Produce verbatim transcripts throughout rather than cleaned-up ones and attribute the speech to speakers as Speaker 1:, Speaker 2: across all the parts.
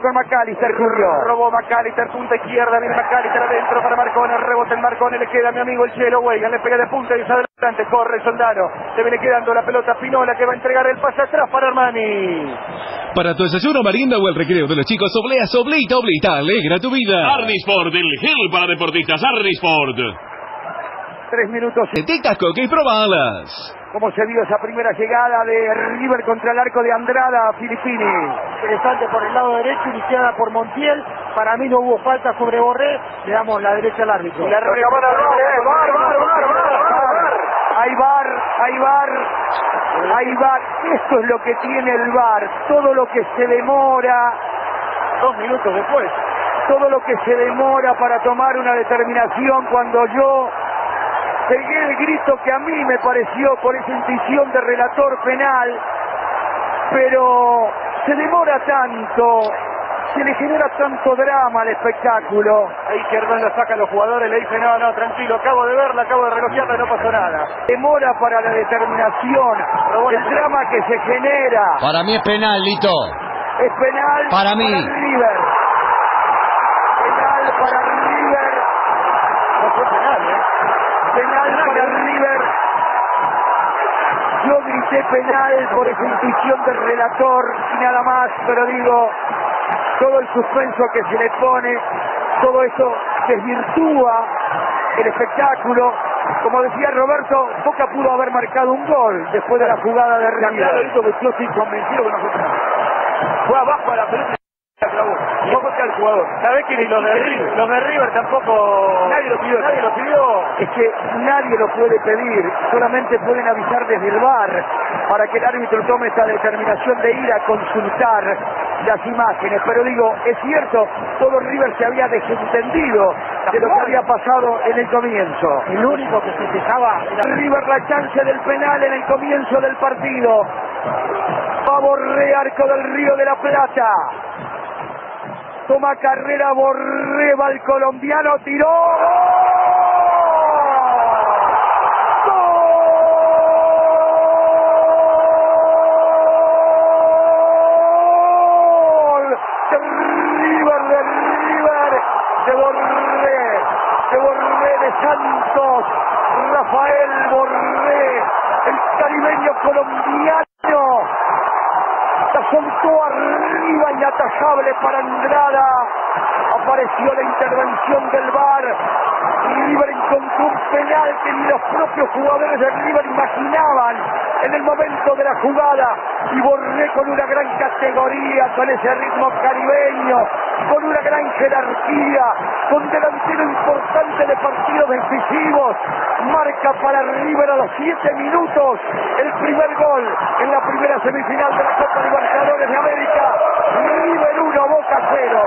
Speaker 1: con McAllister, Julio.
Speaker 2: Robó McAllister, punta izquierda, viene McAllister adentro para Marcone, rebote en Marcone, le queda a mi amigo el Chelo Weigan, le pega de punta y es adelante, corre Soldano, se viene quedando la pelota Pinola que va a entregar el pase atrás para Armani.
Speaker 3: Para tu desayuno, merienda o el recreo de los chicos, oblea, soblita, oblita, alegra tu vida.
Speaker 4: Arnisport, el gel para deportistas, Arnisport.
Speaker 1: Tres minutos.
Speaker 3: Tetas Coca y probalas.
Speaker 1: ¿Cómo se vio esa primera llegada de River contra el arco de Andrada, Filippini?
Speaker 2: Interesante por el lado derecho, iniciada por Montiel. Para mí no hubo falta sobre Borré. Le damos la derecha al árbitro.
Speaker 1: La reclama el bar, eh, bar, bar, bar, bar, bar. Hay bar, hay bar, hay bar. Esto es lo que tiene el bar. Todo lo que se demora.
Speaker 2: Dos minutos después.
Speaker 1: Todo lo que se demora para tomar una determinación cuando yo pegué el grito que a mí me pareció por esa intuición de relator penal, pero se demora tanto, se le genera tanto drama al espectáculo.
Speaker 2: Ahí que Hernán la saca a los jugadores, le dice no, no, tranquilo, acabo de verla, acabo de relojearla, no pasó nada.
Speaker 1: Demora para la determinación, el drama que se genera.
Speaker 5: Para mí es penal, Lito.
Speaker 1: Es penal
Speaker 5: para mí.
Speaker 1: Para River. Penal para River.
Speaker 2: No fue penal, ¿eh?
Speaker 1: Penal para River. Yo grité penal por esa intuición del relator y nada más, pero digo, todo el suspenso que se le pone, todo eso desvirtúa el espectáculo. Como decía Roberto, Boca pudo haber marcado un gol después de la jugada de River.
Speaker 2: Claro, hizo que yo estoy convencido que no fue penal. Fue abajo a la pelota. No fue el jugador. ¿Sabés que ni los de River, los de River tampoco? Nadie lo pidió. Nadie lo pidió.
Speaker 1: Es que nadie lo puede pedir, solamente pueden avisar desde el V A R para que el árbitro tome esta determinación de ir a consultar las imágenes. Pero digo, es cierto, todo River se había desentendido de lo que había pasado en el comienzo.
Speaker 2: El único que se fijaba
Speaker 1: era River, la chance del penal en el comienzo del partido. Va Borré, arco del Río de la Plata. Toma carrera Borré, va el colombiano, tiró. ¡Gol! De River, de River, de Borré, de Borré de Santos, Rafael Borré, el caribeño colombiano. La soltó arriba, inatajable para Andrada. Apareció la intervención del V A R. River encontró un penal que ni los propios jugadores de River imaginaban en el momento de la jugada. Y Borré con una gran categoría, con ese ritmo caribeño, con una gran jerarquía, con delantero importante de partidos decisivos, marca para River a los siete minutos el primer gol en la primera semifinal de la Copa Libertadores de América. River uno, Boca cero.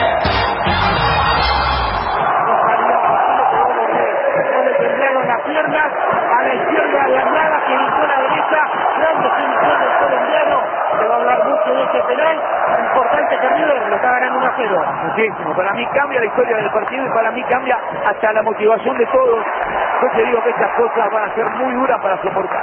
Speaker 2: Le temblaron las piernas, a la izquierda de Andrada, que inició a la derecha, grande solución del colombiano. Se va a hablar mucho de este penal, importante que River lo está ganando uno a cero.
Speaker 1: Muchísimo, para mí cambia la historia del partido y para mí cambia hasta la motivación de todos. Yo te digo que estas cosas van a ser muy duras para soportar.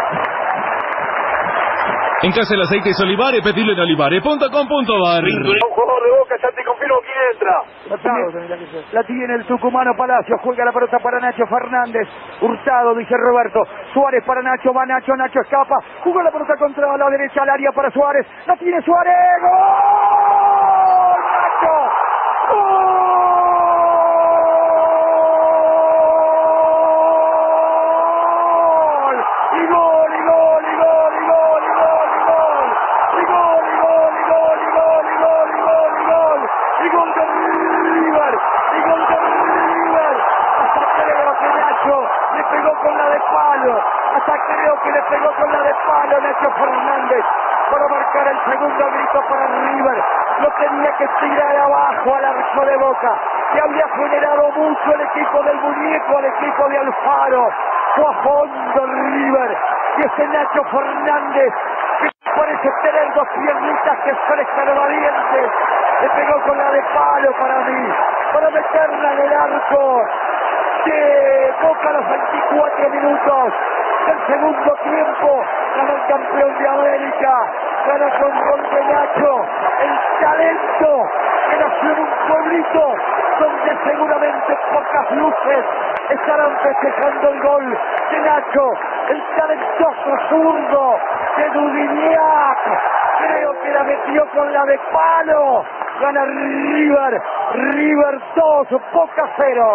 Speaker 3: En casa el aceite es Olivares, pedilo en olivares punto com punto ar.
Speaker 2: Un jugador de Boca, ya te confirmo quién entra.
Speaker 1: La tiene, la tiene el tucumano Palacio, juega la pelota para Nacho Fernández. Hurtado, dice Roberto. Suárez para Nacho, va Nacho, Nacho escapa. Jugó la pelota contra la derecha al área para Suárez. La tiene Suárez. ¡Gol! ¡Nacho! ¡Gol! ¡Y gol, y gol, y gol, y gol, y gol, y gol! ¡Y gol, y gol, y gol, y gol, y gol, y gol, y gol! ¡Y gol de River! ¡Y gol de River! Hasta creo que Nacho le pegó con la de palo. Hasta creo que le pegó con la de palo Nacho Fernández para marcar el segundo grito para River. Lo tenía que tirar abajo al arco de Boca, que había generado mucho el equipo del muñeco, el equipo de Alfaro. Fue a fondo River, y ese Nacho Fernández, que parece tener dos piernitas que frescan valientes, le pegó con la de palo para mí, para meterla en el arco de Boca a los veinticuatro minutos del segundo tiempo. Gana el campeón de América, gana con gol de Nacho, el talento Rito, donde seguramente pocas luces estarán festejando el gol de Nacho, el talentoso zurdo de Dudiniac. Creo que la metió con la de palo. Gana River, River dos, Boca cero.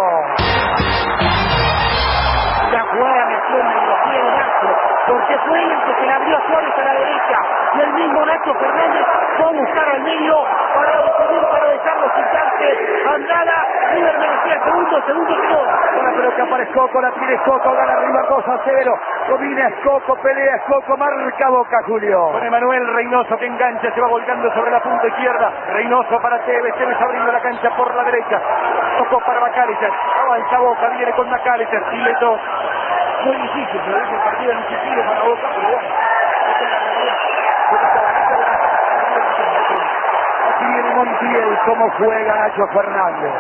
Speaker 5: La jugada metió en los pies de Nacho, porque fue el que se le abrió a Flores a la derecha, y el mismo Nacho Fernández fue a buscar al medio para decidir, para dejarlo citante. Andala, River merecía segundo, segundo gol.
Speaker 1: La pelota para Escoco, la tiene Escoco, gana River dos a cero. Domina Escoco, pelea Escoco, marca Boca, Julio.
Speaker 2: Con Emanuel Reynoso que engancha, se va volcando sobre la punta izquierda. Reynoso para Tevez, Tevez abriendo la cancha por la derecha. Tocó para Macalister, avanza Boca, viene con Macalister, Sileto.
Speaker 1: Muy difícil, pero es el partido en difícil para Boca, pero bueno. Aquí viene Montiel, cómo juega Nacho Fernández.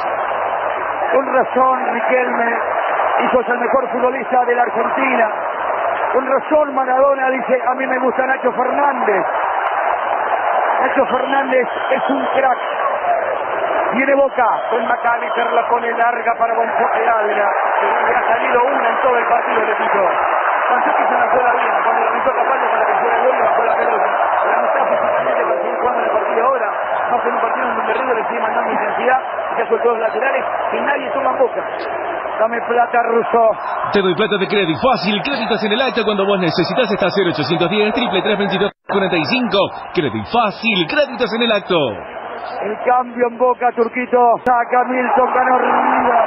Speaker 1: Con razón, Riquelme hizo el mejor futbolista de la Argentina. Con razón, Maradona dice, a mí me gusta Nacho Fernández. Nacho Fernández es un crack. Viene Boca,
Speaker 2: con Macalister la pone larga para Bonfote Ávila, que ha salido una en todo el partido, le quitó.
Speaker 1: Pensé que se la fuera bien, cuando le quitó Capaldo para que fuera gol y bajó la pelota. La mitad físicamente para seguir jugando en el partido ahora, más que en un partido en donde River le sigue mandando intensidad, ya soltó los laterales, y nadie toma en Boca. Dame plata, Russo.
Speaker 3: Te doy plata de crédito fácil, créditos en el acto cuando vos necesitas, está cero ochocientos diez, triple tres veintidós cuarenta y cinco. Crédito fácil, créditos en el acto.
Speaker 1: El cambio en Boca, Turquito. Saca Milton, ganó River.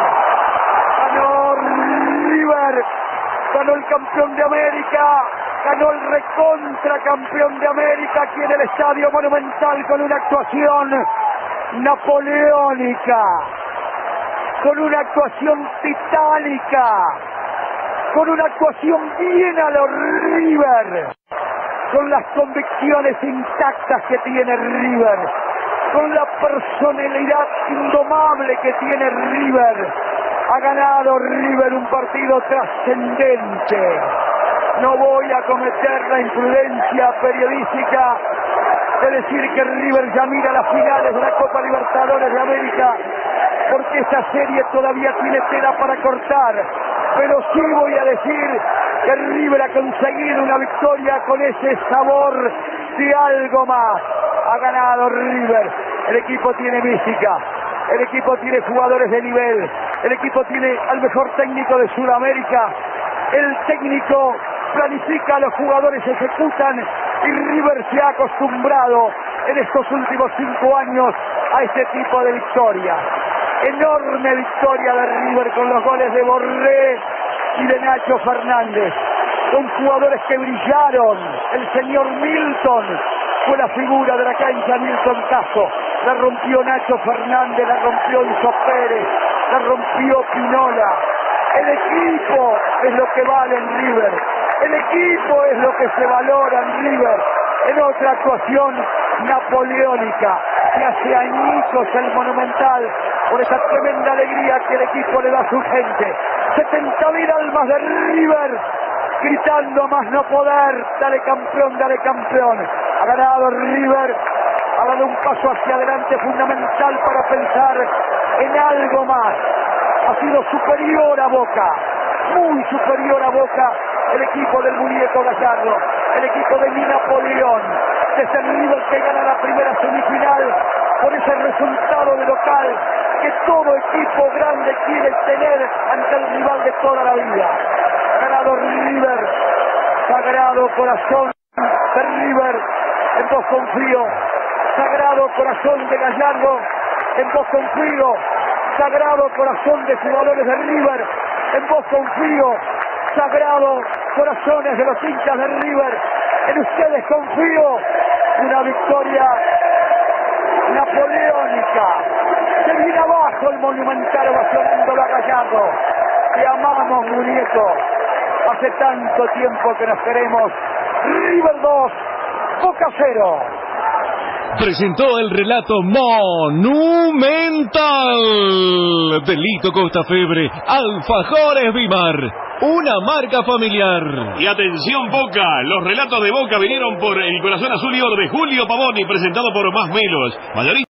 Speaker 1: Ganó River. Ganó el campeón de América. Ganó el recontra campeón de América aquí en el Estadio Monumental con una actuación napoleónica. Con una actuación titánica. Con una actuación bien a los River. Con las convicciones intactas que tiene River. Con la personalidad indomable que tiene River. Ha ganado River un partido trascendente. No voy a cometer la imprudencia periodística de decir que River ya mira las finales de la Copa Libertadores de América, porque esa serie todavía tiene tela para cortar. Pero sí voy a decir que River ha conseguido una victoria con ese sabor de algo más. Ha ganado River, el equipo tiene mística, el equipo tiene jugadores de nivel, el equipo tiene al mejor técnico de Sudamérica, el técnico planifica, los jugadores ejecutan y River se ha acostumbrado en estos últimos cinco años a este tipo de victoria. Enorme victoria de River con los goles de Borré y de Nacho Fernández, con jugadores que brillaron. El señor Milton fue la figura de la cancha, Milton Caso. La rompió Nacho Fernández, la rompió Enzo Pérez, la rompió Pinola. El equipo es lo que vale en River. El equipo es lo que se valora en River. En otra actuación napoleónica que hace añicos el Monumental por esa tremenda alegría que el equipo le da a su gente. setenta mil almas de River gritando a más no poder, dale campeón, dale campeón. Ha ganado River, ha dado un paso hacia adelante fundamental para pensar en algo más. Ha sido superior a Boca, muy superior a Boca, el equipo del muñeco Gallardo, el equipo de mi Napoleón. Es el River que gana la primera semifinal por ese resultado de local que todo equipo grande quiere tener ante el rival de toda la vida. Ha ganado River, sagrado corazón de River, en vos confío, sagrado corazón de Gallardo, en vos confío, sagrado corazón de jugadores de River, en vos confío, sagrado corazones de los hinchas de River, en ustedes confío. Una victoria napoleónica. Se viene abajo el Monumental ovacionando a Gallardo. Te amamos, muñeco. Hace tanto tiempo que nos queremos. River dos, Boca cero.
Speaker 3: Presentó el relato monumental de Lito Costa Febre, Alfajores Bimar, una marca familiar.
Speaker 4: Y atención Boca, los relatos de Boca vinieron por El Corazón Azul y Oro de Julio Pavoni, presentado por Más Melos. Mayorista